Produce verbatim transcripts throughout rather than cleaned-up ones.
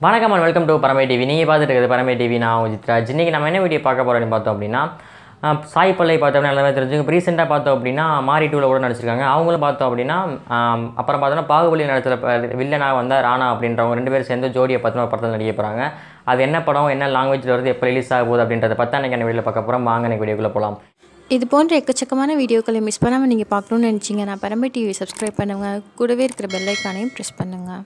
வணக்கம் and welcome to Paramai TV. நீங்கள் பார்த்துட்டு இருக்கிறது பரமை டிவி. நான் உஜித்ராஜ். இன்றைக்கி நம்ம என்ன வீடியோ பார்க்க போகிறோம்னு பார்த்தோம் அப்படின்னா, சாய் பல்லவி பார்த்தோம்னா எல்லாமே தெரிஞ்சுங்க. ரீசெண்டாக பார்த்தோம் அப்படின்னா மாரி டூவில் கூட நடிச்சிருக்காங்க. அவங்களும் பார்த்தோம் அப்படின்னா அப்புறம் பார்த்தோன்னா பாகுபலி நடிச்சில் வில்லனாக வந்தால் ராணா அப்படின்றவங்க ரெண்டு பேரும் சேர்ந்து ஜோடியை பார்த்தோன்னா படத்தில் நடிக்க போகிறாங்க. அது என்ன படம், என்ன லாங்குவேஜில் வருது, எப்போ ரிலீஸ் ஆக போகுது அப்படின்றத பற்றி அன்றைக்கி என்ன வீடியோவில் பார்க்க போகிறோம். வாங்க எனக்கு வீடியோக்குள்ளே போகலாம். இது போன்ற எக்கச்சக்கமான வீடியோக்களை மிஸ் பண்ணாமல் நீங்கள் பார்க்கணுன்னு நினச்சிங்க நான் பரம்பை டிவி சப்ஸ்கிரைப் பண்ணுங்கள். கூடவே இருக்கிற பெல் ஐக்கானையும் ப்ரெஸ் பண்ணுங்கள்.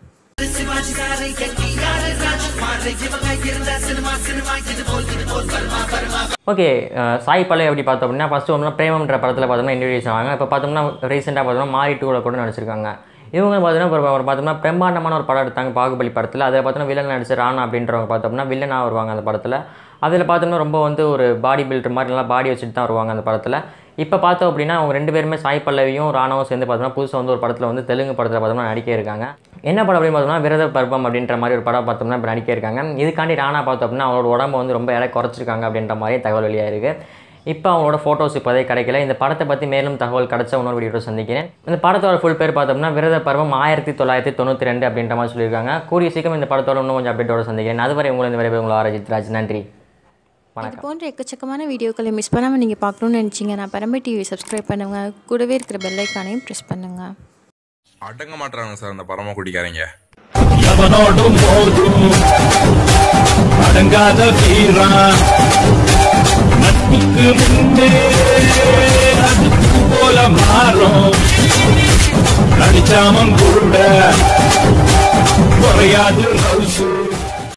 ஓகே, சாய் பல்லவி எப்படி பார்த்தோம் அப்படின்னா ஃபஸ்ட்டு ஒன்றா பிரேமன்ற படத்தில் பார்த்தோம்னா இன்ட்ரடியூஸ் ஆவாங்க. இப்போ பார்த்தோம்னா ரீசெண்டாக பார்த்தோம்னா மாரி டூவில் கூட நடிச்சிருக்காங்க. இவங்க பார்த்தோம்னா இப்போ ஒரு பார்த்தோம்னா பிரம்மாண்டமான ஒரு படம் எடுத்தாங்க பாகுபலி படத்தில். அதில் பார்த்தோம்னா வில்லன் நடிச்சு ராணா அப்படின்றவங்க பார்த்தோம்னா வில்லனாக வருவாங்க அந்த படத்தில். அதில் பார்த்தோம்னா ரொம்ப வந்து ஒரு பாடி பில்டர் மாதிரி நல்லா பாடி வச்சுட்டு தான் வருவாங்க அந்த படத்தில். இப்போ பார்த்தோம் அப்படின்னா அவங்க ரெண்டு பேருமே சாய் பல்லவியும் ராணாவும் சேர்ந்து பார்த்தோம்னா புதுசாக வந்து ஒரு படத்தில் வந்து தெலுங்கு படத்தில் பார்த்தோம்னா நடிக்க இருக்காங்க. என்ன படம் அப்படின்னு பார்த்தோம்னா விரத பருவம் அப்படின்ற மாதிரி ஒரு படம் பார்த்தோம்னா இப்போ நடிக்க இருக்காங்க. இதுக்காண்டி ராணா பார்த்தோம் அப்படின்னா அவங்களோட உடம்பு வந்து ரொம்ப இலை குறைச்சிருக்காங்க அப்படின்ற மாதிரி தகவல் வெளியாக இருக்குது. இப்போ அவங்களோட ஃபோட்டோஸ் இப்போதே கிடைக்கல. இந்த படத்தை பற்றி மேலும் தகவல் கிடச்ச இன்னொரு வீடியோ சந்திக்கிறேன். இந்த படத்தோட ஃபுல் பேர் பார்த்தோம்னா விரத பருவம் ஆயிரத்தி தொள்ளாயிரத்தி தொண்ணூற்றி ரெண்டு அப்படின்ற மாதிரி சொல்லியிருக்காங்க. கூடிய சீக்கிரம் இந்த படத்தோட இன்னும் கொஞ்சம் அப்டேட்டோட சந்திக்கிறேன். அதுவரை உங்களை இந்த வரைக்கும் உங்களை அஜித்ராஜ். நன்றி, இது போன்ற எக்கச்சக்கமான வீடியோக்களை மிஸ் பண்ணாமல் நீங்கள் பார்க்கணுன்னு நினச்சிங்க நான் பரம்பை டிவி சப்ஸ்கிரைப் பண்ணுங்கள். கூடவே இருக்கிற பெல் ஐக்கானையும் ப்ரெஸ் பண்ணுங்கள். அடங்க மாட்டாங்க சார் அந்த பரம குடிக்காரங்க. எவனோடும் போதும் அடங்காத வீரா நட்புக்கு முன்னே அதுக்கு போல மாறும் நடிச்சாமம் கூட குறையாது